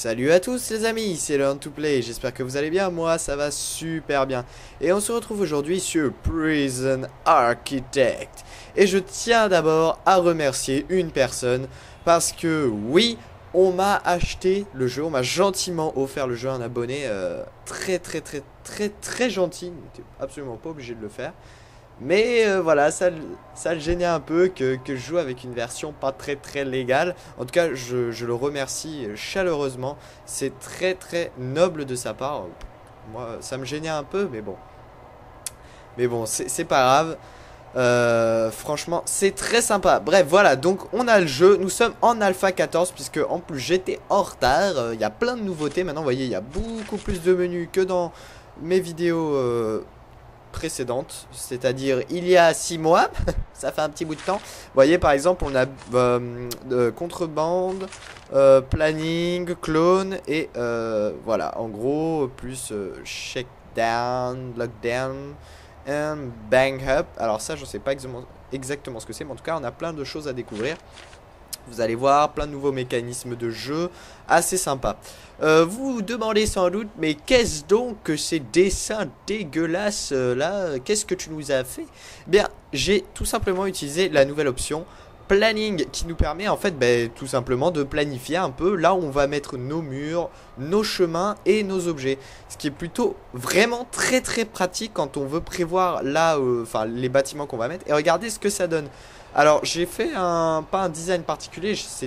Salut à tous les amis, c'est Learn to Play, j'espère que vous allez bien, moi ça va super bien. Et on se retrouve aujourd'hui sur Prison Architect. Et je tiens d'abord à remercier une personne, parce que oui, on m'a acheté le jeu, on m'a gentiment offert le jeu, un abonné très gentil, il n'était absolument pas obligé de le faire. Mais voilà, ça le gênait un peu que je joue avec une version pas très légale. En tout cas, je le remercie chaleureusement. C'est très noble de sa part. Moi, ça me gênait un peu, mais bon. Mais bon, c'est pas grave. Franchement, c'est très sympa. Bref, voilà, donc on a le jeu. Nous sommes en Alpha 14, puisque en plus j'étais en retard. Il y a plein de nouveautés. Maintenant, vous voyez, il y a beaucoup plus de menus que dans mes vidéos précédente, c'est-à-dire il y a 6 mois, ça fait un petit bout de temps. Vous voyez par exemple on a contrebande, planning, clone et voilà en gros plus shakedown, lockdown and bang up. Alors ça je sais pas exactement ce que c'est, mais en tout cas on a plein de choses à découvrir. Vous allez voir plein de nouveaux mécanismes de jeu assez sympas. Vous vous demandez sans doute, mais qu'est-ce donc que ces dessins dégueulasses là? Qu'est-ce que tu nous as fait? Bien, j'ai tout simplement utilisé la nouvelle option planning qui nous permet en fait tout simplement de planifier un peu là où on va mettre nos murs, nos chemins et nos objets. Ce qui est plutôt vraiment très pratique quand on veut prévoir là, enfin les bâtiments qu'on va mettre. Et regardez ce que ça donne. Alors j'ai fait pas un design particulier, c'est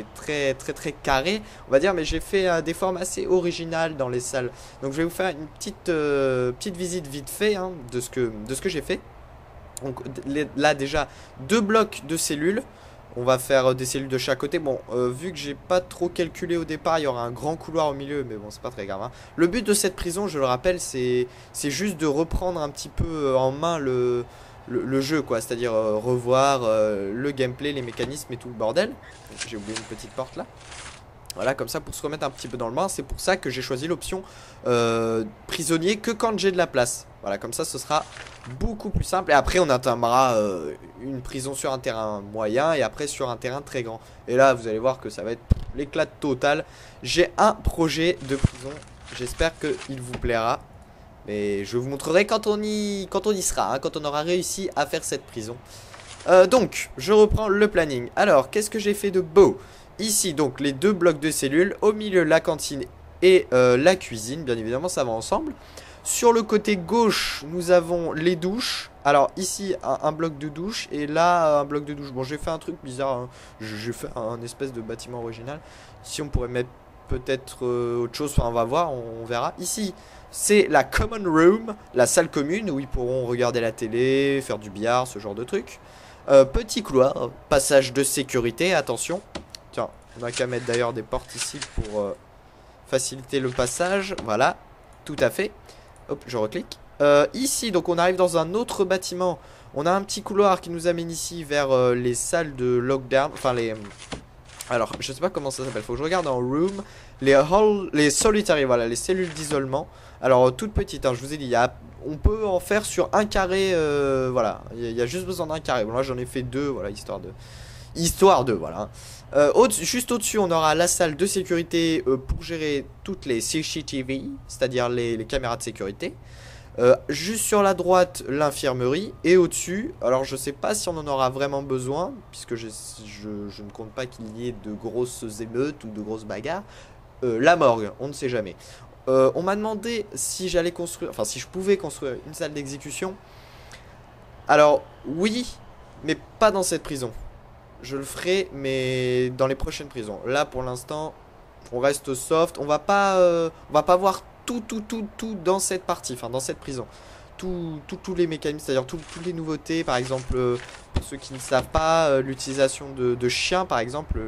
très carré on va dire, mais j'ai fait des formes assez originales dans les salles. Donc je vais vous faire une petite visite vite fait hein, de ce que j'ai fait. Donc là déjà 2 blocs de cellules. On va faire des cellules de chaque côté. Bon, vu que j'ai pas trop calculé au départ, il y aura un grand couloir au milieu, mais bon, c'est pas très grave hein. Le but de cette prison, je le rappelle, c'est juste de reprendre un petit peu en main le jeu quoi, c'est-à-dire revoir le gameplay, les mécanismes et tout le bordel. J'ai oublié une petite porte là. Voilà, comme ça pour se remettre un petit peu dans le bain. C'est pour ça que j'ai choisi l'option prisonnier que quand j'ai de la place. Voilà, comme ça ce sera beaucoup plus simple. Et après on atteindra une prison sur un terrain moyen et après sur un terrain très grand. Et là vous allez voir que ça va être l'éclat total. J'ai un projet de prison, j'espère qu'il vous plaira. Mais je vous montrerai quand on y sera, hein, quand on aura réussi à faire cette prison. Donc, je reprends le planning. Alors, qu'est-ce que j'ai fait de beau? Ici, donc, les 2 blocs de cellules. Au milieu, la cantine et la cuisine. Bien évidemment, ça va ensemble. Sur le côté gauche, nous avons les douches. Alors, ici, un bloc de douche. Et là, un bloc de douche. Bon, j'ai fait un truc bizarre. Hein. J'ai fait un espèce de bâtiment original. Ici, on pourrait mettre peut-être autre chose. Enfin, on va voir, on verra. Ici, c'est la common room, la salle commune où ils pourront regarder la télé, faire du billard, ce genre de trucs. Petit couloir, passage de sécurité, attention. Tiens, on a qu'à mettre d'ailleurs des portes ici pour faciliter le passage. Voilà, tout à fait. Hop, je reclique. Ici, donc on arrive dans un autre bâtiment. On a un petit couloir qui nous amène ici vers les salles de lockdown. Enfin, les... Alors, je sais pas comment ça s'appelle. Faut que je regarde en room. Les solitary, voilà, les cellules d'isolement. Alors, toutes petites, hein, je vous ai dit, on peut en faire sur un carré. Voilà, il y a juste besoin d'un carré. Bon, là, j'en ai fait 2, voilà, histoire de, voilà. Juste au-dessus, on aura la salle de sécurité pour gérer toutes les CCTV, c'est-à-dire les caméras de sécurité. Juste sur la droite, l'infirmerie. Et au-dessus, alors je sais pas si on en aura vraiment besoin, puisque je ne compte pas qu'il y ait de grosses émeutes ou de grosses bagarres. La morgue, on ne sait jamais. On m'a demandé si j'allais construire, enfin si je pouvais construire une salle d'exécution. Alors oui, mais pas dans cette prison. Je le ferai, mais dans les prochaines prisons. Là pour l'instant, on reste soft. On va pas voir tout dans cette partie, enfin dans cette prison. Tous les mécanismes, c'est-à-dire toutes les nouveautés, par exemple, pour ceux qui ne savent pas, l'utilisation de chiens, par exemple,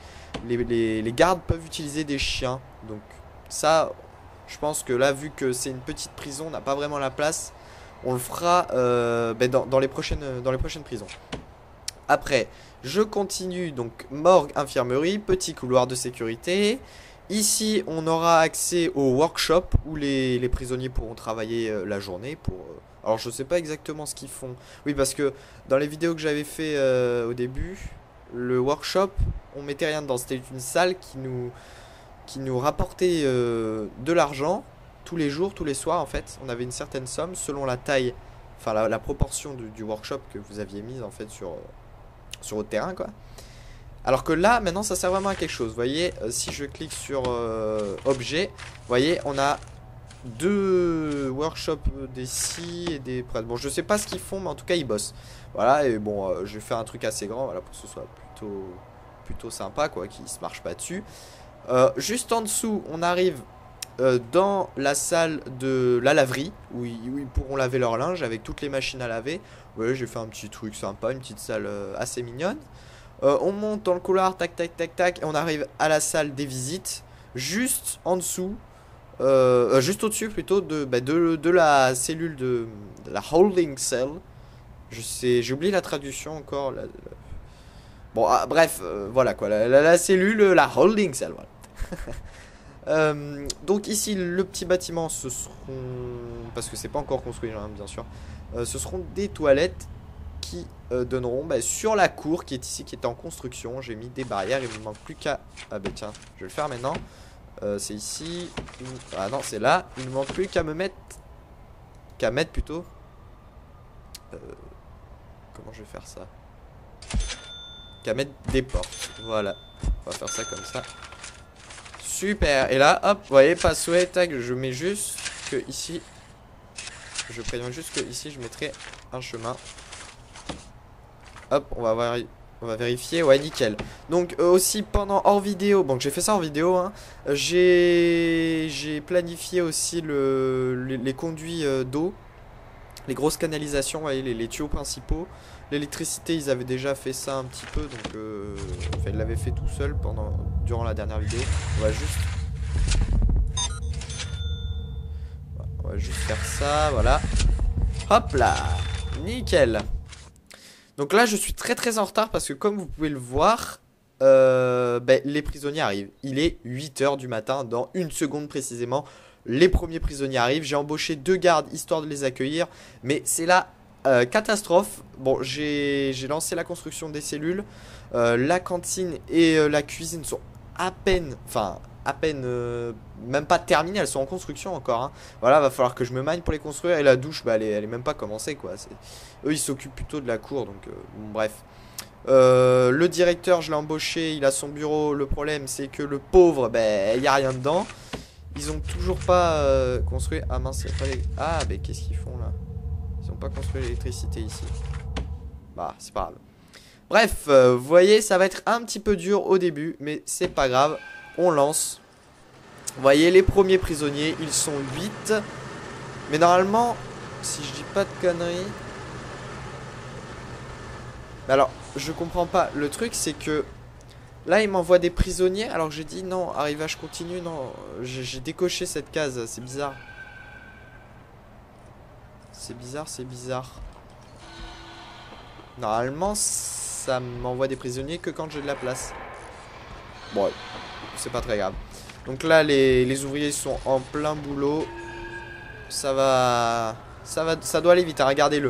les gardes peuvent utiliser des chiens. Donc ça, je pense que là, vu que c'est une petite prison, on n'a pas vraiment la place, on le fera dans les prochaines prisons. Après, je continue, donc morgue, infirmerie, petit couloir de sécurité. Ici, on aura accès au workshop où les prisonniers pourront travailler la journée pour... alors, je sais pas exactement ce qu'ils font. Oui, parce que dans les vidéos que j'avais fait au début, le workshop, on mettait rien dedans. C'était une salle qui nous rapportait de l'argent tous les jours, tous les soirs en fait. On avait une certaine somme selon la taille, enfin la proportion du workshop que vous aviez mise en fait sur votre terrain quoi. Alors que là, maintenant, ça sert vraiment à quelque chose. Vous voyez, si je clique sur objet, vous voyez, on a deux workshops, des scies et des prêtres. Bon, je sais pas ce qu'ils font, mais en tout cas, ils bossent. Voilà, et bon, je vais faire un truc assez grand, voilà, pour que ce soit plutôt sympa, quoi, qu'ils se marchent pas dessus. Juste en dessous, on arrive dans la salle de la laverie, où ils pourront laver leur linge avec toutes les machines à laver. Vous voyez, j'ai fait un petit truc sympa, une petite salle assez mignonne. On monte dans le couloir, tac tac tac tac, et on arrive à la salle des visites, juste en dessous, juste au-dessus plutôt de la cellule de la holding cell. J'ai oublié la traduction encore. Bon, bref, voilà quoi, la cellule, la holding cell, voilà. Donc ici, le petit bâtiment, ce seront, parce que c'est pas encore construit, hein, bien sûr, ce seront des toilettes qui donneront sur la cour qui est ici, qui est en construction. J'ai mis des barrières, il me manque plus qu'à... Ah bah tiens, je vais le faire maintenant. C'est ici. Ah non, c'est là. Il ne manque plus qu'à mettre plutôt. Comment je vais faire ça? Qu'à mettre des portes. Voilà. On va faire ça comme ça. Super. Et là, hop, vous voyez, passway, tag, je mets juste que ici... Je préviens juste que ici, je mettrai un chemin. Hop, on va vérifier, ouais nickel. Donc aussi pendant hors vidéo, bon j'ai fait ça en vidéo hein, j'ai planifié aussi les conduits d'eau, les grosses canalisations, vous voyez, les tuyaux principaux. L'électricité ils avaient déjà fait ça un petit peu, donc enfin, ils l'avaient fait tout seul durant la dernière vidéo. On va juste faire ça, voilà. Hop là, nickel. Donc là je suis très en retard parce que comme vous pouvez le voir, les prisonniers arrivent. Il est 8 h du matin, dans une seconde précisément. Les premiers prisonniers arrivent. J'ai embauché 2 gardes histoire de les accueillir. Mais c'est la catastrophe. Bon, j'ai lancé la construction des cellules. La cantine et la cuisine sont à peine même pas terminées, elles sont en construction encore hein. Voilà, va falloir que je me magne pour les construire. Et la douche, elle est même pas commencée quoi. Eux ils s'occupent plutôt de la cour, donc bon, bref. Le directeur, je l'ai embauché, il a son bureau. Le problème c'est que le pauvre, il n'y a rien dedans. Ils ont toujours pas construit. Ah mince, ah mais qu'est-ce qu'ils font là? Ils ont pas construit l'électricité ici. Bah c'est pas grave. Bref, vous voyez, ça va être un petit peu dur au début, mais c'est pas grave. On lance. Vous voyez, les premiers prisonniers, ils sont 8. Mais normalement, si je dis pas de conneries... Alors, je comprends pas. Le truc, c'est que... Là, il m'envoie des prisonniers, alors que j'ai dit non, arrivage continu, non. J'ai décoché cette case, c'est bizarre. C'est bizarre. Normalement, ça m'envoie des prisonniers que quand j'ai de la place. Bon, c'est pas très grave. Donc là, les ouvriers sont en plein boulot. Ça doit aller vite. Regardez,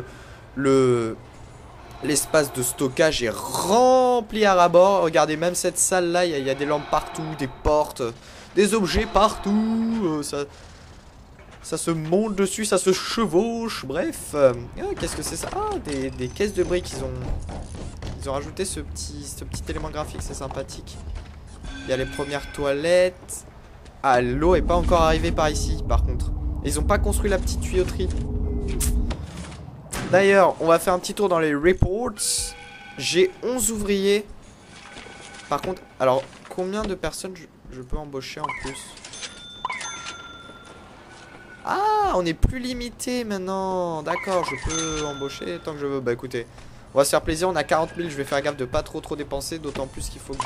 l'espace de stockage est rempli à ras-bord. Regardez, même cette salle-là, il y a des lampes partout, des portes, des objets partout. Ça se monte dessus, ça se chevauche. Bref, qu'est-ce que c'est ça? Ah, des caisses de briques. Ils ont rajouté ce petit élément graphique, c'est sympathique. Il y a les premières toilettes. Ah, l'eau est pas encore arrivée par ici, par contre. Ils ont pas construit la petite tuyauterie. D'ailleurs, on va faire un petit tour dans les reports. J'ai 11 ouvriers. Par contre, alors, combien de personnes je peux embaucher en plus? Ah, on est plus limité maintenant. D'accord, je peux embaucher tant que je veux. Bah écoutez, on va se faire plaisir. On a 40 000, je vais faire gaffe de pas trop dépenser. D'autant plus qu'il faut que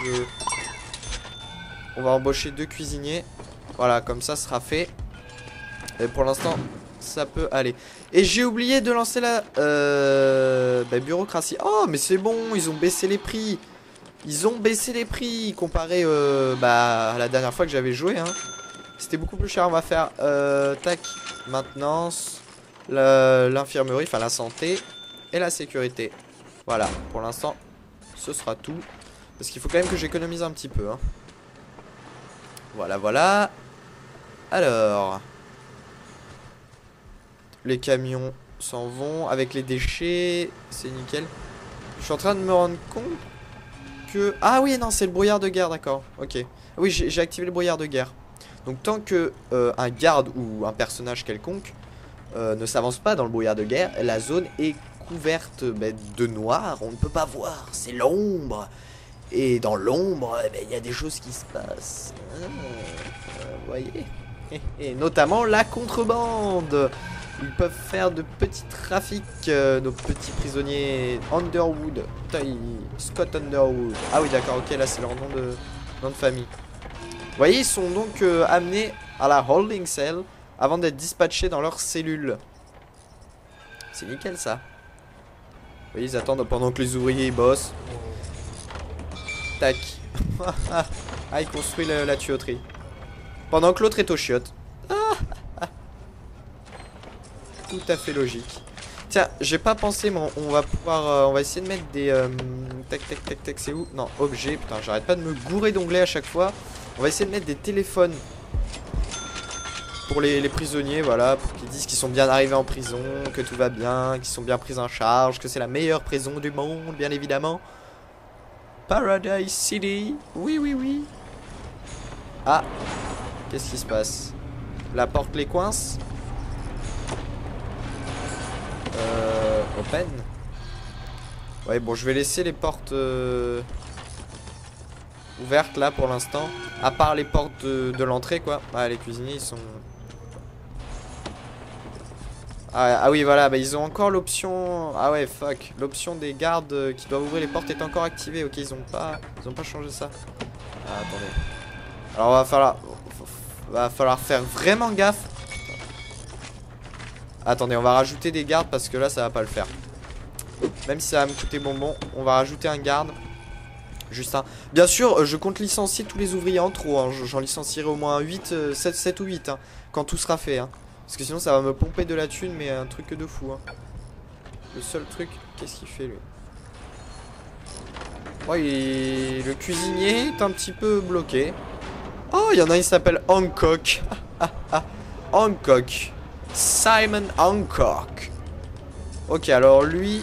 on va embaucher 2 cuisiniers. Voilà, comme ça sera fait. Et pour l'instant, ça peut aller. Et j'ai oublié de lancer la bureaucratie. Oh, mais c'est bon, ils ont baissé les prix. Ils ont baissé les prix comparé à la dernière fois que j'avais joué. Hein. C'était beaucoup plus cher. On va faire tac, maintenance, l'infirmerie, enfin la santé et la sécurité. Voilà, pour l'instant, ce sera tout. Parce qu'il faut quand même que j'économise un petit peu. Hein. Voilà, voilà. Alors. Les camions s'en vont avec les déchets. C'est nickel. Je suis en train de me rendre compte que... Ah oui, non, c'est le brouillard de guerre, d'accord. Ok. Oui, j'ai activé le brouillard de guerre. Donc tant que un garde ou un personnage quelconque ne s'avance pas dans le brouillard de guerre, la zone est couverte de noir. On ne peut pas voir. C'est l'ombre. Et dans l'ombre, il y a des choses qui se passent. Vous voyez. Et notamment la contrebande. Ils peuvent faire de petits trafics, nos petits prisonniers. Underwood. Putain, Scott Underwood. Ah oui, d'accord, ok, là c'est leur nom de famille. Vous voyez, ils sont donc amenés à la holding cell avant d'être dispatchés dans leur cellule. C'est nickel ça. Vous voyez, ils attendent pendant que les ouvriers bossent. Tac. Ah, il construit la tuyauterie. Pendant que l'autre est aux chiottes. Tout à fait logique. Tiens, j'ai pas pensé, mais on va pouvoir... on va essayer de mettre des... tac, tac, tac, tac, c'est où? Non, objet. Putain, j'arrête pas de me gourer d'onglets à chaque fois. On va essayer de mettre des téléphones pour les prisonniers, voilà, pour qu'ils disent qu'ils sont bien arrivés en prison, que tout va bien, qu'ils sont bien pris en charge, que c'est la meilleure prison du monde, bien évidemment. Paradise City, oui, oui, oui. Ah, qu'est-ce qui se passe? La porte les coince. Open. Ouais, bon, je vais laisser les portes ouvertes là pour l'instant. À part les portes de l'entrée, quoi. Ah, les cuisiniers, ils sont... Ah oui, voilà, bah, ils ont encore l'option... Ah ouais, fuck. L'option des gardes qui doivent ouvrir les portes est encore activée. Ok, ils ont pas changé ça. Ah, attendez. Alors, va falloir faire vraiment gaffe. Attendez, on va rajouter des gardes parce que là, ça va pas le faire. Même si ça va me coûter bonbon, on va rajouter un garde. Juste un. Bien sûr, je compte licencier tous les ouvriers en trop. Hein. J'en licentierai au moins 8, 7 ou 8. Hein, quand tout sera fait. Hein. Parce que sinon, ça va me pomper de la thune, mais un truc de fou. Hein. Le seul truc, qu'est-ce qu'il fait lui? Ouais, le cuisinier est un petit peu bloqué. Oh, il y en a un qui s'appelle Hancock. Hancock. Simon Hancock. Ok, alors lui...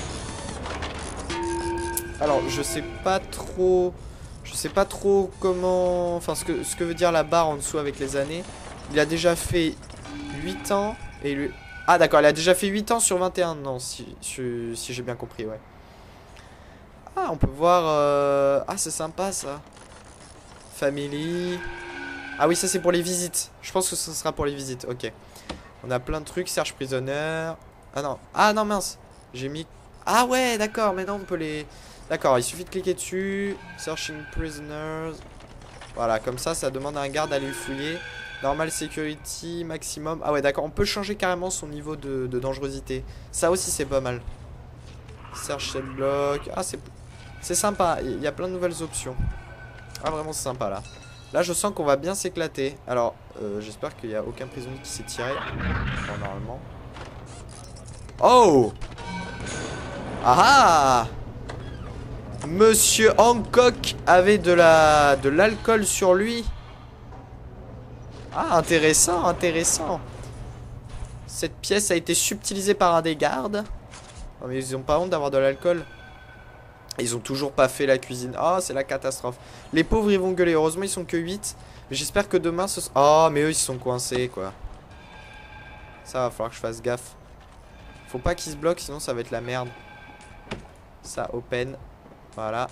Alors, je sais pas trop comment... Enfin, ce que veut dire la barre en dessous avec les années. Il a déjà fait 8 ans. Et lui... Ah, d'accord, il a déjà fait 8 ans sur 21 ans, si j'ai bien compris, ouais. Ah, on peut voir... Ah, c'est sympa, ça. Family... Ah oui, ça, c'est pour les visites. Je pense que ce sera pour les visites, ok. On a plein de trucs, Serge Prisoner... Ah non, mince. J'ai mis... Ah ouais, d'accord, maintenant on peut les... D'accord, il suffit de cliquer dessus. Searching prisoners. Voilà, comme ça demande à un garde d'aller fouiller. Normal security, maximum. Ah ouais, d'accord, on peut changer carrément son niveau de dangerosité. Ça aussi, c'est pas mal. Search cell block. Ah, c'est sympa, il y a plein de nouvelles options. Ah, vraiment, c'est sympa, là. Là, je sens qu'on va bien s'éclater. Alors, j'espère qu'il n'y a aucun prisonnier qui s'est tiré. Bon, normalement. Oh! Ah ah! Monsieur Hancock avait de l'alcool sur lui. Ah, intéressant, intéressant. Cette pièce a été subtilisée par un des gardes. Oh, mais ils ont pas honte d'avoir de l'alcool. Ils ont toujours pas fait la cuisine. Oh, c'est la catastrophe. Les pauvres, ils vont gueuler. Heureusement, ils sont que 8. Mais j'espère que demain, Oh, mais eux, ils sont coincés, quoi. Ça va falloir que je fasse gaffe. Faut pas qu'ils se bloquent, sinon ça va être la merde. Ça, open. Voilà.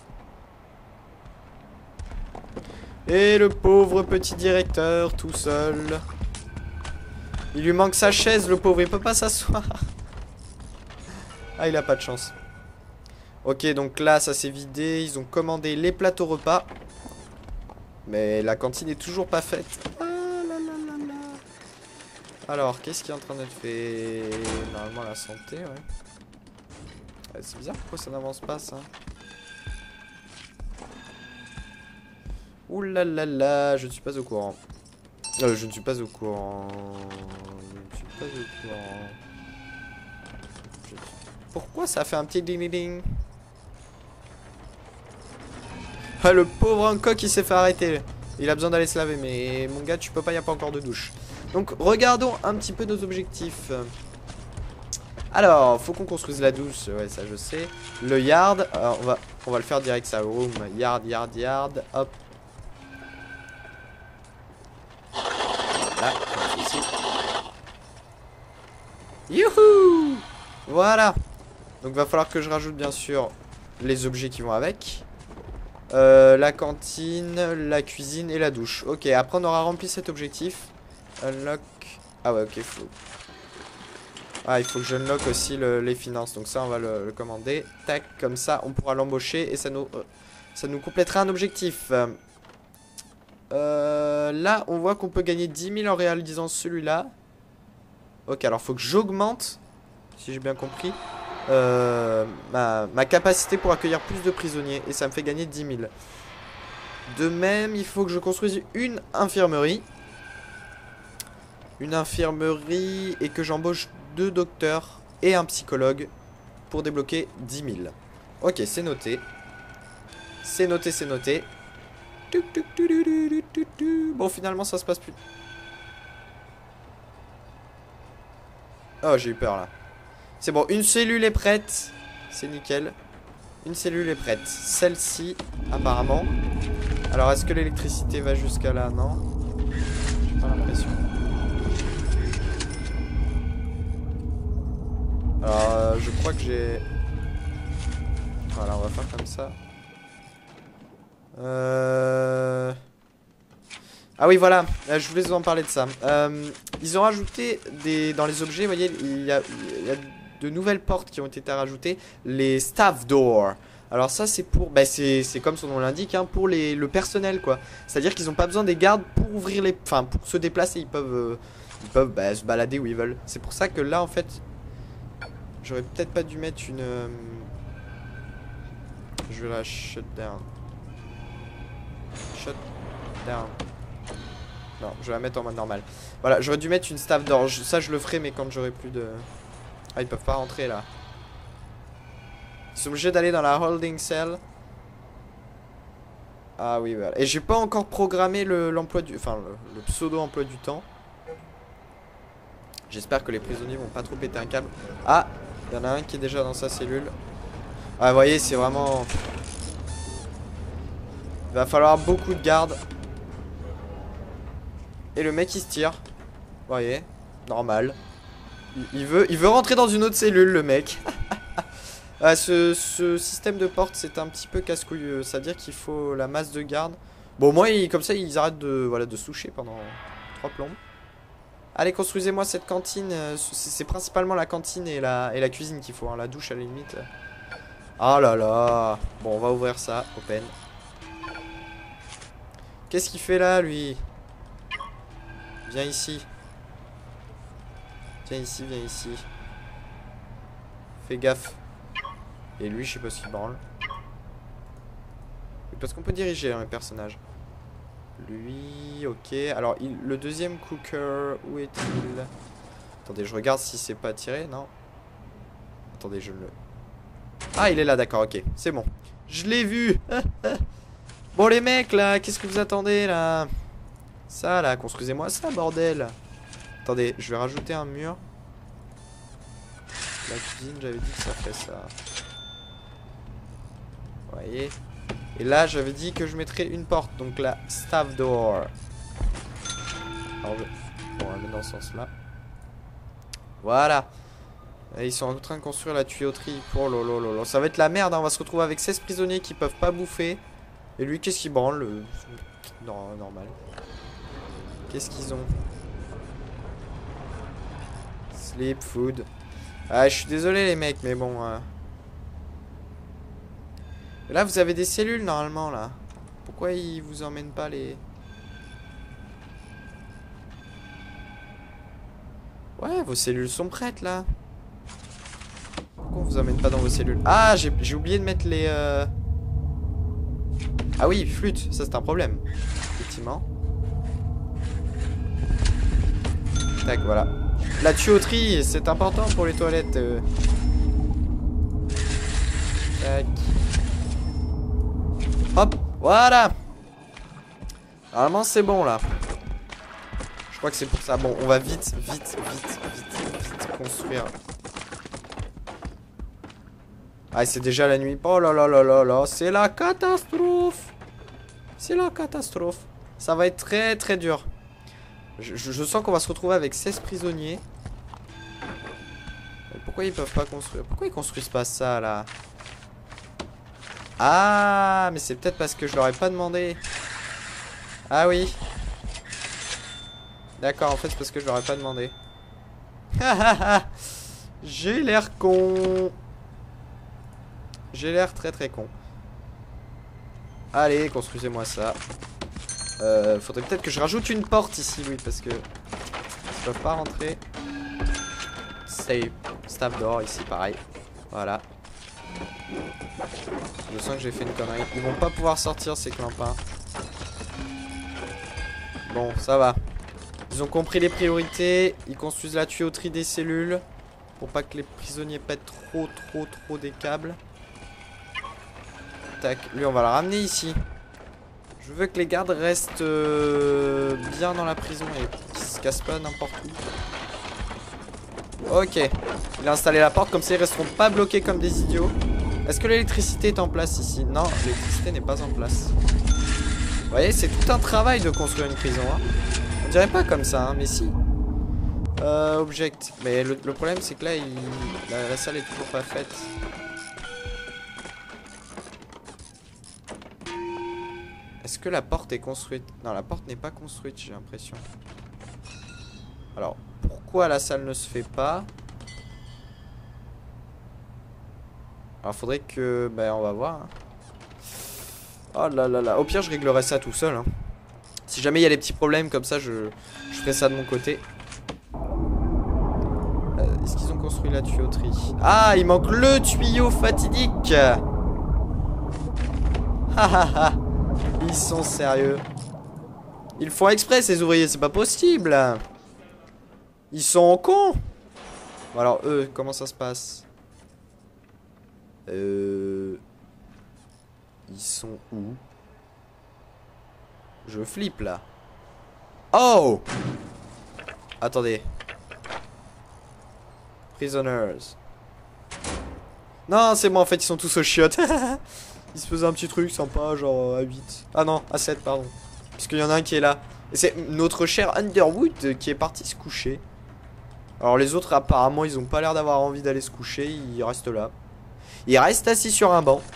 Et le pauvre petit directeur, tout seul. Il lui manque sa chaise, le pauvre, il peut pas s'asseoir. Ah, il a pas de chance. Ok, donc là, ça s'est vidé. Ils ont commandé les plateaux repas. Mais la cantine est toujours pas faite. Ah là là là là. Alors, qu'est-ce qui est en train d'être fait? Normalement, la santé, ouais. C'est bizarre, pourquoi ça n'avance pas, ça? Ouh là là là, je ne suis pas au courant. Je ne suis pas au courant. Je ne suis pas au courant. Pourquoi ça fait un petit ding-ding? Ah, le pauvre Hancock, il s'est fait arrêter. Il a besoin d'aller se laver, mais mon gars, tu peux pas, y a pas encore de douche. Donc, regardons un petit peu nos objectifs. Alors, faut qu'on construise la douche, ouais, ça je sais. Le yard, on va le faire direct, ça. Room, yard, yard, yard, hop. Là, ici. Youhou! Voilà. Donc, va falloir que je rajoute, bien sûr, les objets qui vont avec. La cantine, la cuisine et la douche. Ok, après on aura rempli cet objectif. Unlock. Ah ouais, ok, faut. Ah, il faut que je unlock aussi les finances. Donc ça, on va le commander. Tac, comme ça, on pourra l'embaucher et ça nous complétera un objectif. Là, on voit qu'on peut gagner 10 000 en réalisant celui-là. Ok, alors faut que j'augmente, si j'ai bien compris, ma capacité pour accueillir plus de prisonniers. Et ça me fait gagner 10 000. De même, il faut que je construise une infirmerie. Une infirmerie et que j'embauche 2 docteurs et un psychologue pour débloquer 10 000. Ok, c'est noté. C'est noté, c'est noté. Bon, finalement, ça se passe plus. Oh, j'ai eu peur là. C'est bon, une cellule est prête. C'est nickel. Une cellule est prête. Celle-ci, apparemment. Alors, est-ce que l'électricité va jusqu'à là? Non. J'ai pas l'impression. Alors, je crois que j'ai... Voilà, on va faire comme ça. Ah oui, voilà, je voulais vous en parler de ça. Ils ont rajouté dans les objets, vous voyez, il y a de nouvelles portes qui ont été rajoutées. Les staff doors. Alors ça, c'est pour... Bah, c'est comme son nom l'indique, hein, pour le personnel, quoi. C'est-à-dire qu'ils n'ont pas besoin des gardes pour ouvrir les... Enfin, pour se déplacer, ils peuvent bah, se balader où ils veulent. C'est pour ça que là, en fait... J'aurais peut-être pas dû mettre une... Je vais la shut down. Shut down. Non, je vais la mettre en mode normal. Voilà, j'aurais dû mettre une staff door. Ça, je le ferai, mais quand j'aurai plus de... Ah, ils peuvent pas rentrer, là. Ils sont obligés d'aller dans la holding cell. Ah oui, voilà. Et j'ai pas encore programmé l'emploi du... Enfin, le pseudo-emploi du temps. J'espère que les prisonniers vont pas trop péter un câble. Ah, il y en a un qui est déjà dans sa cellule. Ah, vous voyez, c'est vraiment... Il va falloir beaucoup de gardes. Et le mec, il se tire. Vous voyez, normal. Il veut rentrer dans une autre cellule, le mec. Ah, ce système de porte, c'est un petit peu casse-couille. C'est-à-dire qu'il faut la masse de garde. Bon, moi, comme ça, ils arrêtent de se toucher pendant 3 plombes. Allez, construisez-moi cette cantine. C'est principalement la cantine et la cuisine qu'il faut. Hein. La douche, à la limite. Ah là là. Bon, on va ouvrir ça. Open. Qu'est-ce qu'il fait là, lui? Viens ici. Viens ici, viens ici. Fais gaffe. Et lui, je sais pas ce qu'il branle. Parce qu'on peut diriger hein, les personnages. Lui, ok. Alors, le deuxième cooker, où est-il? Attendez, je regarde si c'est pas tiré, non? Attendez, je le... Ah, il est là, d'accord, ok. C'est bon. Je l'ai vu. Bon, les mecs, là, qu'est-ce que vous attendez, là? Ça, là, construisez-moi ça, bordel. Attendez, je vais rajouter un mur. La cuisine, j'avais dit que ça fait ça. Vous voyez? Et là, j'avais dit que je mettrais une porte. Donc la staff door. Alors, bon, on va mettre dans ce sens-là. Voilà. Et ils sont en train de construire la tuyauterie pour lolo. Ça va être la merde, hein. On va se retrouver avec 16 prisonniers qui peuvent pas bouffer. Et lui, qu'est-ce qu'il branle? Non, normal. Qu'est-ce qu'ils ont? Sleep, food. Ah, je suis désolé les mecs, mais bon... Là, vous avez des cellules, normalement, là. Pourquoi ils vous emmènent pas les... Ouais, vos cellules sont prêtes, là. Pourquoi on vous emmène pas dans vos cellules? Ah, j'ai oublié de mettre les... Ah oui, flûte, ça c'est un problème. Effectivement. Tac, voilà. La tuyauterie, c'est important pour les toilettes. Tac. Hop, voilà. Normalement c'est bon là. Je crois que c'est pour ça. Bon, on va vite construire. Ah, c'est déjà la nuit. Oh là là là là là, c'est la catastrophe. C'est la catastrophe. Ça va être très très dur. Je sens qu'on va se retrouver avec 16 prisonniers. Pourquoi ils peuvent pas construire? Pourquoi ils construisent pas ça là? Ah, mais c'est peut-être parce que je leur ai pas demandé. Ah oui. D'accord, en fait c'est parce que je leur ai pas demandé. J'ai l'air con. J'ai l'air très très con. Allez, construisez-moi ça. Faudrait peut-être que je rajoute une porte ici, oui, parce que ils peuvent pas rentrer. Save. Staff d'or ici, pareil. Voilà. Je sens que j'ai fait une connerie. Ils vont pas pouvoir sortir ces clampins. Bon, ça va. Ils ont compris les priorités. Ils construisent la tuyauterie des cellules pour pas que les prisonniers pètent trop des câbles. Tac. Lui, on va le ramener ici. Je veux que les gardes restent bien dans la prison et qu'ils se cassent pas n'importe où. Ok. Il a installé la porte, comme ça ils resteront pas bloqués comme des idiots. Est-ce que l'électricité est en place ici? Non, l'électricité n'est pas en place. Vous voyez, c'est tout un travail de construire une prison. Hein. On dirait pas comme ça, hein, mais si. Object. Mais le problème, c'est que là, la salle est toujours pas faite. Est-ce que la porte est construite? Non, la porte n'est pas construite, j'ai l'impression. Alors, pourquoi la salle ne se fait pas? Alors, faudrait que... Ben, on va voir. Hein. Oh là là là. Au pire, je réglerai ça tout seul. Hein. Si jamais il y a des petits problèmes comme ça, je ferai ça de mon côté. Est-ce qu'ils ont construit la tuyauterie? Ah, il manque le tuyau fatidique. Ha ha ha. Ils sont sérieux. Ils font exprès ces ouvriers, c'est pas possible. Ils sont cons. Bon alors eux, comment ça se passe? Ils sont où? Je flippe là. Oh! Attendez. Prisoners. Non, c'est moi en fait, ils sont tous aux chiottes. Ils se faisaient un petit truc sympa, genre à 8. Ah non, à 7, pardon. Puisqu'il y en a un qui est là. Et c'est notre cher Underwood qui est parti se coucher. Alors les autres, apparemment, ils ont pas l'air d'avoir envie d'aller se coucher. Ils restent là. Ils restent assis sur un banc.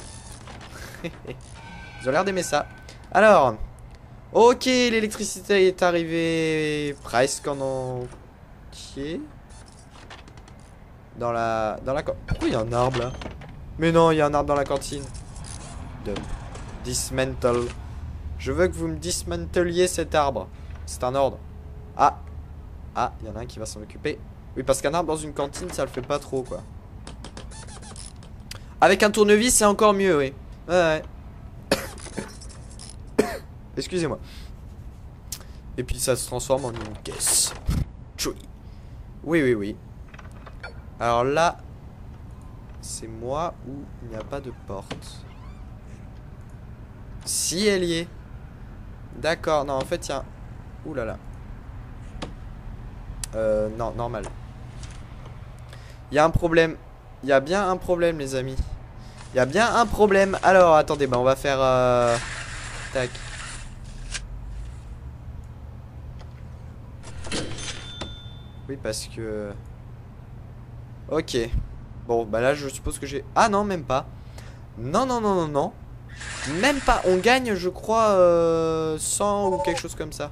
Ils ont l'air d'aimer ça. Alors. Ok, l'électricité est arrivée presque en entier. Dans la... Pourquoi il y a un arbre là? Mais non, il y a un arbre dans la cantine. Dismantle. Je veux que vous me dismanteliez cet arbre. C'est un ordre. Ah. Ah, il y en a un qui va s'en occuper. Oui, parce qu'un arbre dans une cantine, ça le fait pas trop, quoi. Avec un tournevis, c'est encore mieux, oui. Ouais. Excusez-moi. Et puis ça se transforme en une caisse. Oui. Alors là, c'est moi où il n'y a pas de porte. Si elle y est. D'accord, non, en fait, il y a un... Ouh là là. Non, normal. Il y a un problème. Il y a bien un problème, les amis. Il y a bien un problème. Alors, attendez, bah on va faire... Tac. Oui, parce que... Ok. Bon, bah là, je suppose que j'ai... Ah non, même pas. Non. Même pas. On gagne, je crois, 100 ou quelque chose comme ça.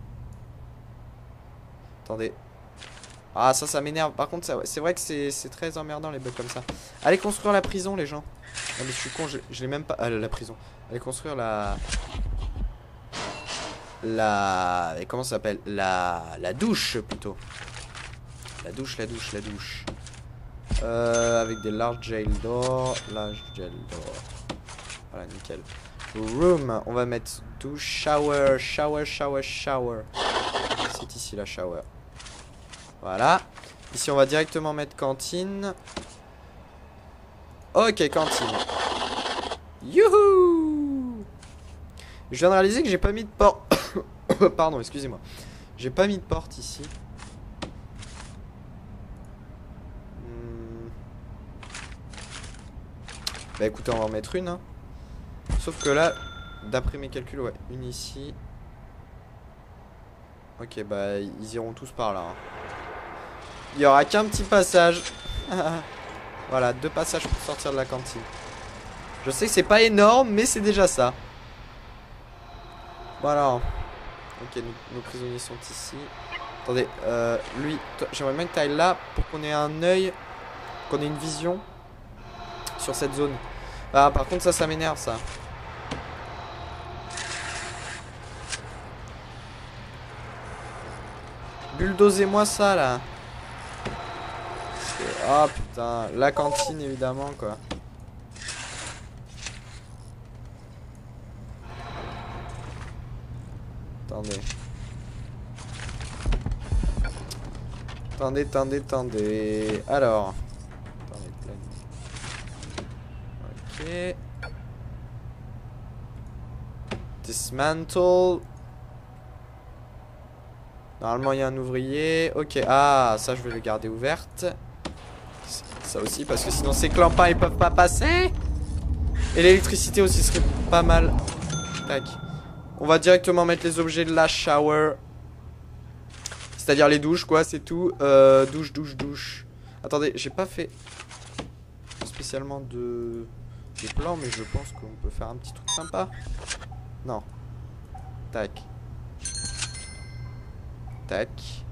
Attendez. Ah, ça m'énerve. Par contre, c'est vrai que c'est très emmerdant, les bugs comme ça. Allez construire la prison, les gens. Ah, mais je suis con, je l'ai même pas... Ah, la prison. Allez construire la... Comment ça s'appelle? La douche, plutôt. La douche. Avec des large jail doors. Large jail door. Voilà, nickel. Room, on va mettre douche, shower. C'est ici la shower. Voilà. Ici, on va directement mettre cantine. Ok, cantine. Youhou! Je viens de réaliser que j'ai pas mis de porte. Pardon, excusez-moi. J'ai pas mis de porte ici. Bah écoutez, on va en mettre une. Hein. Sauf que là, d'après mes calculs, ouais, une ici. Ok, bah ils iront tous par là. Hein. Il y aura qu'un petit passage. Voilà, 2 passages pour sortir de la cantine. Je sais que c'est pas énorme, mais c'est déjà ça. Voilà. Ok, nos prisonniers sont ici. Attendez, lui, j'aimerais bien que tu ailles là pour qu'on ait un œil, qu'on ait une vision sur cette zone. Ah, par contre, ça m'énerve, ça. Bulldozez-moi ça, là. Ah, putain. La cantine, évidemment, quoi. Attendez. Attendez. Alors. Attendez, ok. Dismantle. Normalement, il y a un ouvrier. Ok. Ah, ça, je vais le garder ouverte. Ça aussi, parce que sinon, ces clampins, ils peuvent pas passer. Et l'électricité aussi serait pas mal. Tac. On va directement mettre les objets de la shower. C'est-à-dire les douches, quoi, c'est tout. Douche. Attendez, j'ai pas fait spécialement de plan, mais je pense qu'on peut faire un petit truc sympa. Non. Tac. Tac.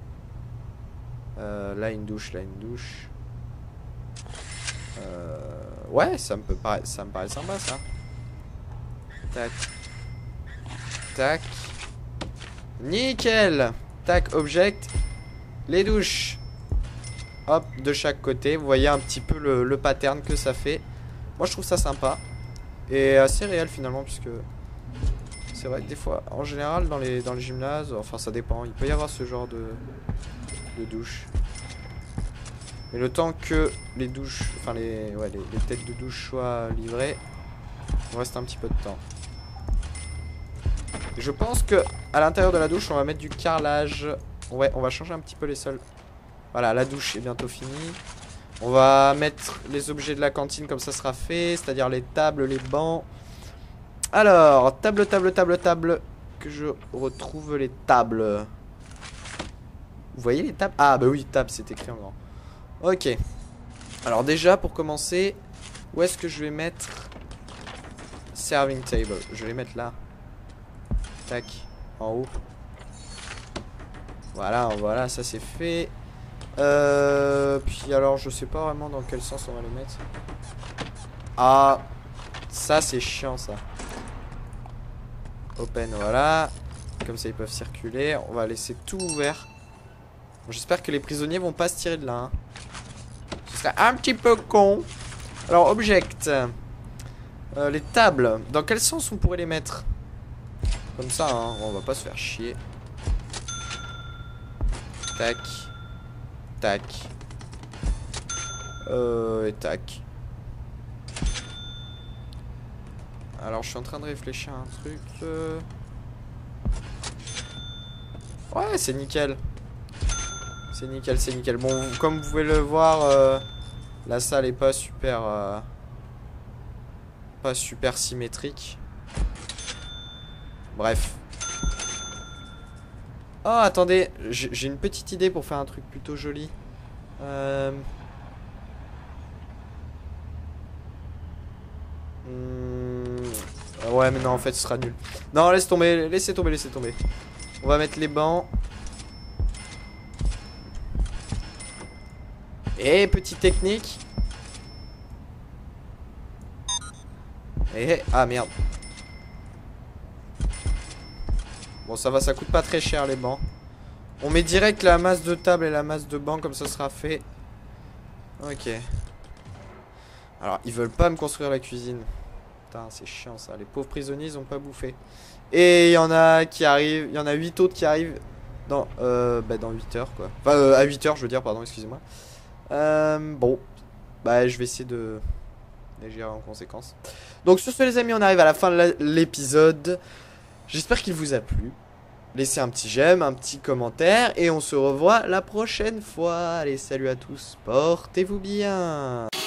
Là, une douche. Ouais, ça me paraît sympa, ça. Tac. Tac. Nickel. Tac, object. Les douches. Hop, de chaque côté. Vous voyez un petit peu le pattern que ça fait. Moi, je trouve ça sympa. Et assez réel, finalement, puisque... C'est vrai que des fois, en général, dans les gymnases, enfin, ça dépend. Il peut y avoir ce genre de douche. Mais le temps que les douches... Enfin, les têtes de douche soient livrées, il reste un petit peu de temps. Je pense que à l'intérieur de la douche, on va mettre du carrelage. Ouais, on va changer un petit peu les sols. Voilà, la douche est bientôt finie. On va mettre les objets de la cantine comme ça sera fait. C'est-à-dire les tables, les bancs. Alors, table. Que je retrouve les tables. Vous voyez les tables? Ah bah oui, table, c'est écrit en grand. Ok. Alors déjà, pour commencer, où est-ce que je vais mettre serving table? Je vais les mettre là. Tac, en haut. Voilà, ça c'est fait. Puis alors, je sais pas vraiment dans quel sens on va les mettre. Ah, ça c'est chiant, ça. Open, voilà. Comme ça, ils peuvent circuler. On va laisser tout ouvert. Bon, j'espère que les prisonniers vont pas se tirer de là. Hein. Ce serait un petit peu con. Alors, object. Les tables. Dans quel sens on pourrait les mettre? Comme ça, hein. On va pas se faire chier. Tac. Tac. Et tac. Alors, je suis en train de réfléchir à un truc. Ouais, c'est nickel. C'est nickel. Bon, comme vous pouvez le voir, la salle est pas super... pas super symétrique. Bref. Oh, attendez. J'ai une petite idée pour faire un truc plutôt joli. Ouais, mais non, en fait, ce sera nul. Non, laissez tomber. On va mettre les bancs. Et petite technique. Et ah merde. Bon, ça va, ça coûte pas très cher les bancs. On met direct la masse de table et la masse de bancs, comme ça sera fait. Ok. Alors, ils veulent pas me construire la cuisine. Putain, c'est chiant ça. Les pauvres prisonniers, ils ont pas bouffé. Et il y en a qui arrivent. Il y en a 8 autres qui arrivent dans 8 heures, quoi. Enfin, à 8 heures, je veux dire, pardon, excusez-moi. Bon. Bah, je vais essayer de gérer en conséquence. Donc, sur ce, les amis, on arrive à la fin de l'épisode. J'espère qu'il vous a plu. Laissez un petit j'aime, un petit commentaire et on se revoit la prochaine fois. Allez, salut à tous, portez-vous bien.